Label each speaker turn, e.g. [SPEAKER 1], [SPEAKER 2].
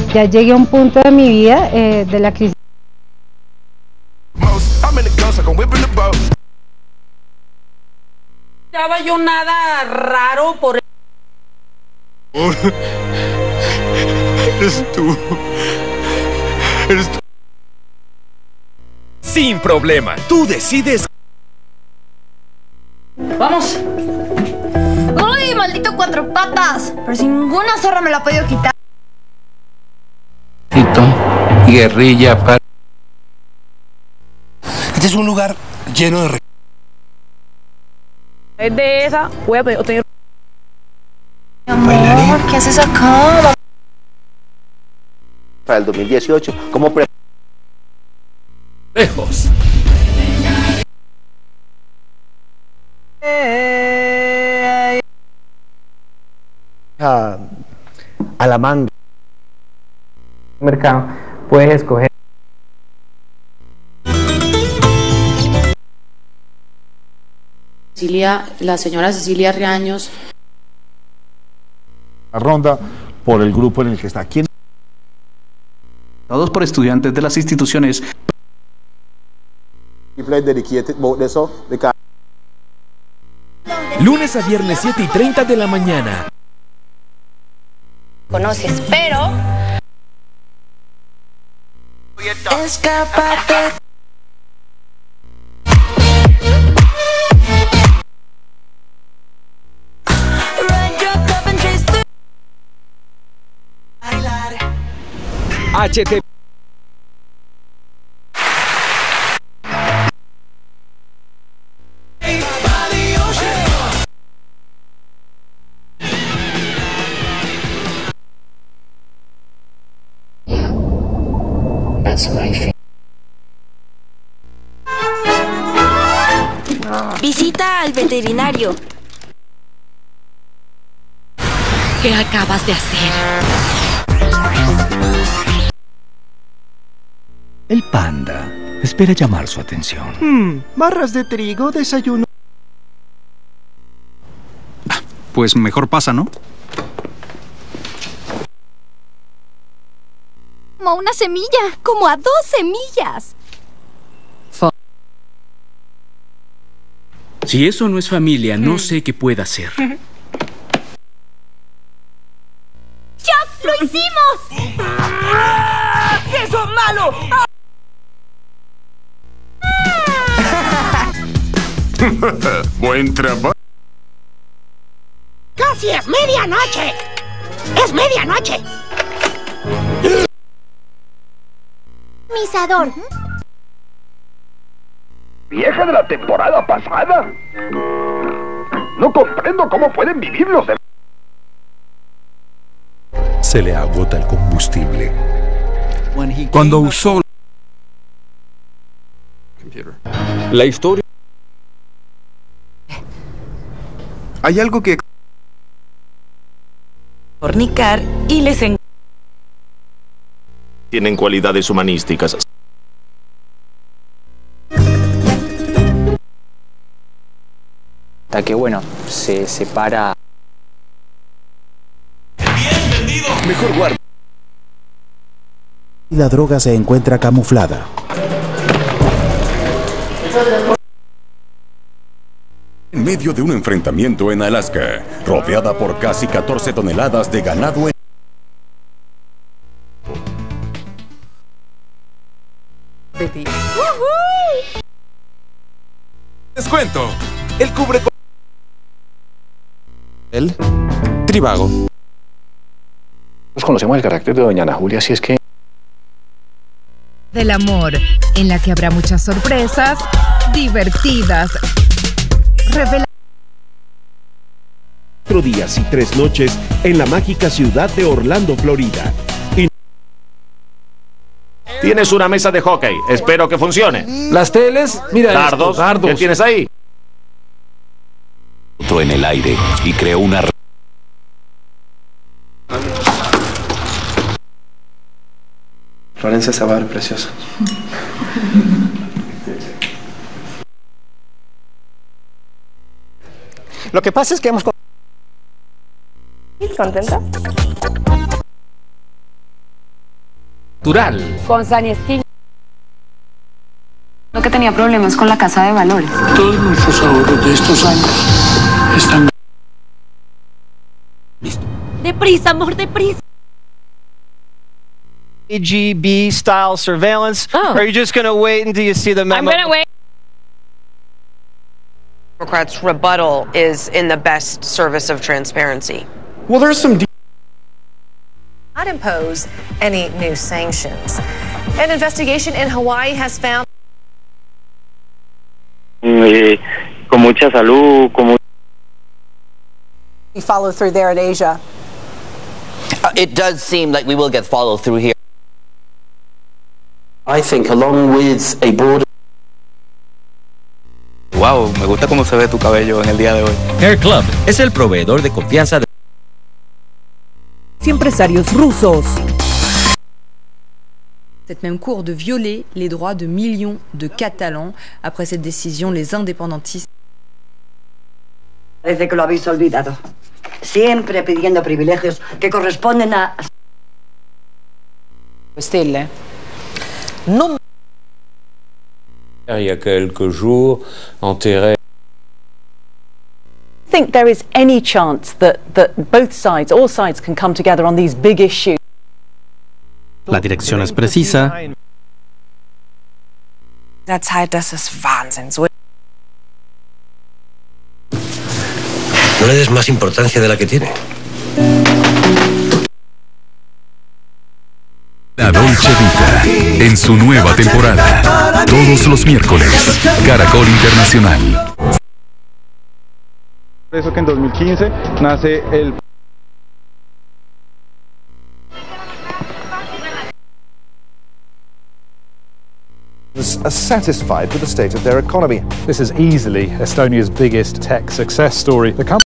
[SPEAKER 1] Ya llegué a un punto de mi vida de la crisis.
[SPEAKER 2] No estaba yo nada raro por...
[SPEAKER 3] Eres tú. Eres tú. Sin problema, tú decides.
[SPEAKER 2] Vamos.
[SPEAKER 4] ¡Uy, maldito cuatro patas! Pero si ninguna zorra me lo ha podido quitar.
[SPEAKER 5] Guerrilla para...
[SPEAKER 6] Este es un lugar lleno de...
[SPEAKER 2] Es de esa, voy a pedir...
[SPEAKER 4] Amor, ¿qué haces acá?
[SPEAKER 7] Para el 2018, como
[SPEAKER 3] Lejos.
[SPEAKER 7] a la manga.
[SPEAKER 8] Mercado, puedes escoger.
[SPEAKER 9] La señora Cecilia Riaños.
[SPEAKER 10] La ronda por el grupo en el que está. ¿Quién?
[SPEAKER 11] Todos por estudiantes de las instituciones.
[SPEAKER 3] Lunes a viernes 7:30 de la mañana.
[SPEAKER 4] Conoces, pero... Escápate.
[SPEAKER 3] HT.
[SPEAKER 4] Visita al veterinario.
[SPEAKER 9] ¿Qué acabas de hacer?
[SPEAKER 12] El panda espera llamar su atención.
[SPEAKER 6] Barras de trigo, desayuno.
[SPEAKER 11] Pues mejor pasa, ¿no?
[SPEAKER 4] Como una semilla, como a 2 semillas.
[SPEAKER 12] Si eso no es familia, no sé qué pueda ser.
[SPEAKER 4] ¡Ya lo hicimos!
[SPEAKER 2] ¡Eso es malo!
[SPEAKER 3] Buen trabajo.
[SPEAKER 2] ¡Casi es medianoche! ¡Es medianoche!
[SPEAKER 4] Misador.
[SPEAKER 7] Vieja de la temporada pasada. No comprendo cómo pueden vivir los demás.
[SPEAKER 12] Se le agota el combustible.
[SPEAKER 11] Cuando usó
[SPEAKER 3] La historia.
[SPEAKER 6] Hay algo que...
[SPEAKER 9] Fornicar y les
[SPEAKER 3] Tienen cualidades humanísticas.
[SPEAKER 8] Hasta que, bueno, se separa.
[SPEAKER 3] Mejor guarda.
[SPEAKER 12] La droga se encuentra camuflada.
[SPEAKER 5] En medio de un enfrentamiento en Alaska, rodeada por casi 14 toneladas de ganado en...
[SPEAKER 3] Descuento. El cubre.
[SPEAKER 6] El Trivago.
[SPEAKER 5] Nos conocemos el carácter de doña Ana Julia, si es que...
[SPEAKER 13] Del amor, en la que habrá muchas sorpresas, divertidas, revelaciones.
[SPEAKER 14] 4 días y 3 noches en la mágica ciudad de Orlando, Florida.
[SPEAKER 3] Tienes una mesa de hockey. Espero que funcione.
[SPEAKER 6] Las teles, mira
[SPEAKER 3] Dardos.
[SPEAKER 6] esto, dardos.
[SPEAKER 3] ¿Qué tienes ahí?
[SPEAKER 12] Otro en el aire y creó una...
[SPEAKER 6] Florencia Sabar, preciosa.
[SPEAKER 8] Lo que pasa es que hemos...
[SPEAKER 4] ¿Contenta?
[SPEAKER 3] Natural.
[SPEAKER 1] Con Sanieskin.
[SPEAKER 9] Lo que tenía problemas con la casa de valores.
[SPEAKER 15] Todos nuestros ahorros de estos años están...
[SPEAKER 4] Deprisa, amor, deprisa.
[SPEAKER 8] KGB style surveillance?
[SPEAKER 4] Oh.
[SPEAKER 8] Or are you just going to wait until you see the memo?
[SPEAKER 4] I'm gonna wait.
[SPEAKER 16] Democrats' rebuttal is in the best service of transparency.
[SPEAKER 6] Well, there's some...
[SPEAKER 17] Not impose any new sanctions. An investigation in Hawaii has found...
[SPEAKER 18] con mucha salud,
[SPEAKER 17] We follow through there in Asia.
[SPEAKER 19] It does seem like we will get follow through here.
[SPEAKER 20] I think along with a border...
[SPEAKER 21] Wow, me gusta cómo se ve tu cabello en el día de hoy.
[SPEAKER 12] Hair Club es el proveedor de confianza de
[SPEAKER 22] empresarios rusos.
[SPEAKER 23] Cette même cour de violer les droits de millions de Catalans. Après cette décision, les indépendantistes...
[SPEAKER 24] Parece que lo habéis olvidado. Siempre pidiendo privilegios que corresponden a...
[SPEAKER 17] Stelle. Non.
[SPEAKER 25] Il y a quelques jours, enterré.
[SPEAKER 22] Think there is any chance that both sides, all sides, can come together on these big issues?
[SPEAKER 26] La dirección es precisa.
[SPEAKER 17] Der Zeit, das ist Wahnsinn. So
[SPEAKER 20] No le des más importancia de la que tiene.
[SPEAKER 5] La Dolce Vita, en su nueva temporada, todos los miércoles, Caracol Internacional.
[SPEAKER 10] Por eso que en 2015 nace el...
[SPEAKER 27] Are satisfied with the state of their economy.
[SPEAKER 10] This is easily Estonia's biggest tech success story. The company